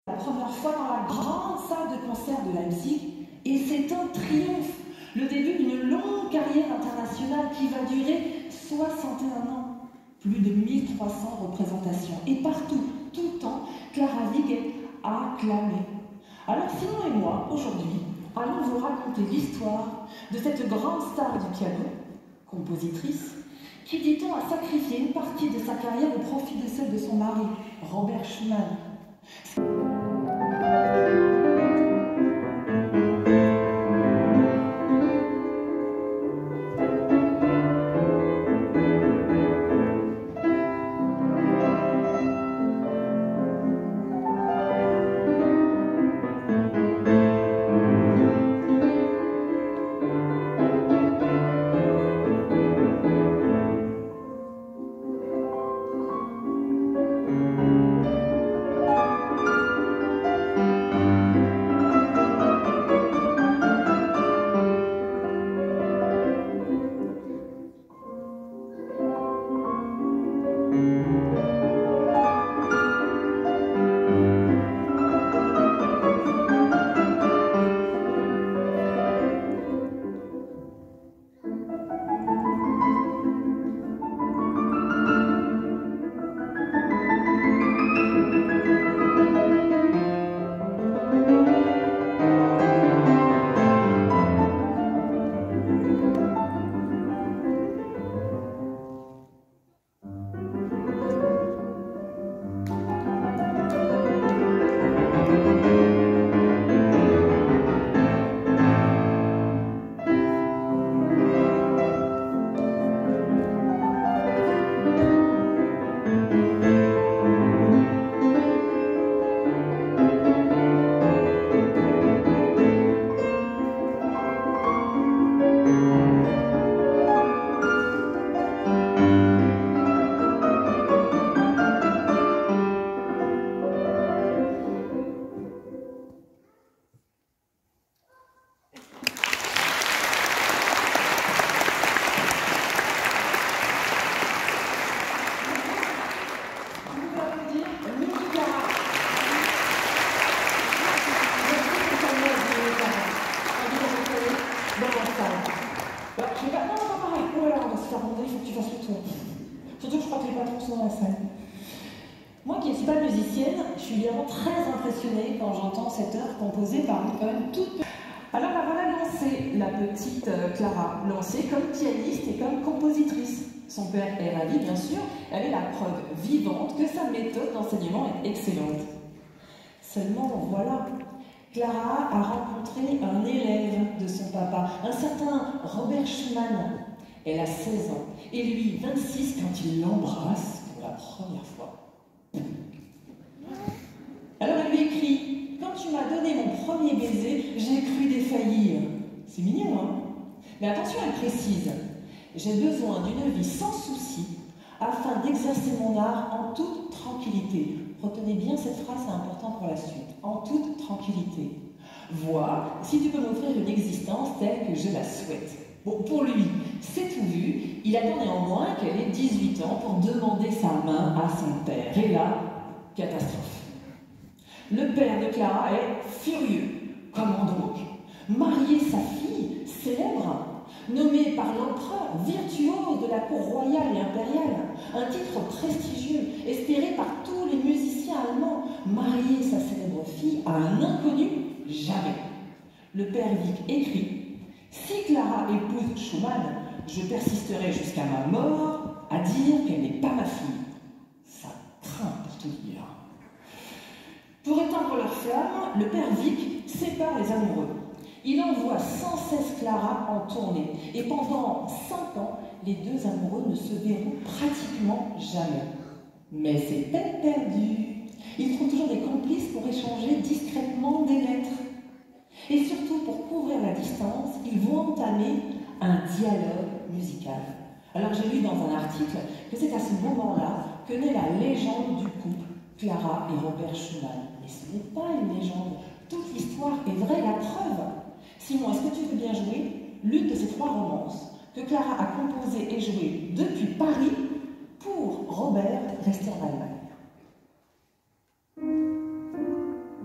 La première fois dans la grande salle de concert de Leipzig, et c'est un triomphe, le début d'une longue carrière internationale qui va durer 61 ans, plus de 1300 représentations, et partout, tout le temps, Clara Wieck est acclamée. Alors Simon et moi, aujourd'hui, allons vous raconter l'histoire de cette grande star du piano, compositrice, qui, dit-on, a sacrifié une partie de sa carrière au profit de celle de son mari, Robert Schumann. Moi qui ne suis pas musicienne, je suis évidemment très impressionnée quand j'entends cette œuvre composée par une quand même toute petite. Alors la voilà lancée, la petite Clara, lancée comme pianiste et comme compositrice. Son père est ravi, bien sûr, elle est la preuve vivante que sa méthode d'enseignement est excellente. Seulement, voilà, Clara a rencontré un élève de son papa, un certain Robert Schumann. Elle a 16 ans, et lui 26 quand il l'embrasse pour la première fois. Alors elle lui écrit « Quand tu m'as donné mon premier baiser, j'ai cru défaillir. » C'est mignon, hein? Mais attention, elle précise « J'ai besoin d'une vie sans souci afin d'exercer mon art en toute tranquillité. » Retenez bien cette phrase, c'est important pour la suite. « En toute tranquillité. Vois si tu peux m'offrir une existence telle que je la souhaite. » Bon, pour lui, c'est tout vu. Il attend néanmoins qu'elle ait 18 ans pour demander sa main à son père. Et là, catastrophe. Le père de Clara est furieux. Comment donc? Marier sa fille, célèbre, nommée par l'empereur, virtuose de la cour royale et impériale, un titre prestigieux, espéré par tous les musiciens allemands, marier sa célèbre fille à un inconnu? Jamais. Le père Wieck écrit: si Clara épouse Schumann, je persisterai jusqu'à ma mort à dire qu'elle n'est pas ma fille. Ça craint pour tout dire. Pour éteindre leur flamme, le père Wieck sépare les amoureux. Il envoie sans cesse Clara en tournée. Et pendant 5 ans, les deux amoureux ne se verront pratiquement jamais. Mais c'est peine perdue. Ils trouvent toujours des complices pour échanger discrètement des lettres. Et surtout, pour couvrir la distance, ils vont entamer un dialogue musical. Alors j'ai lu dans un article que c'est à ce moment-là que naît la légende du couple Clara et Robert Schumann. Mais ce n'est pas une légende. Toute l'histoire est vraie, la preuve. Simon, est-ce que tu veux bien jouer l'une de ces 3 romances que Clara a composées et jouées depuis Paris pour Robert resté en Allemagne?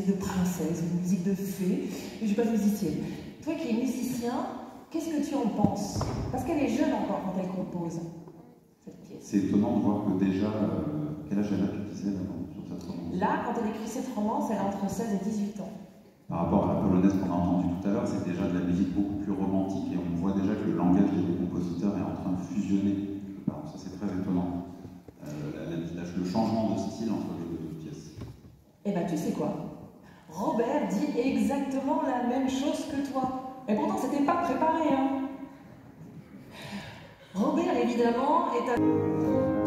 de princesse, une musique de fée. Je ne suis pas musicienne. Toi qui es musicien, qu'est-ce que tu en penses? Parce qu'elle est jeune encore quand elle compose cette pièce. C'est étonnant de voir que déjà, quel âge elle a, tu disais, sur cette romance? Là, quand elle écrit cette romance, elle a entre 16 et 18 ans. Par rapport à la polonaise qu'on a entendue tout à l'heure, c'est déjà de la musique beaucoup plus romantique et on voit déjà que le langage des deux compositeurs est en train de fusionner. Alors, ça, c'est très étonnant. Le changement de style entre les deux pièces. Eh ben, tu sais quoi? Robert dit exactement la même chose que toi. Et pourtant, c'était pas préparé, hein. Robert, évidemment, est un...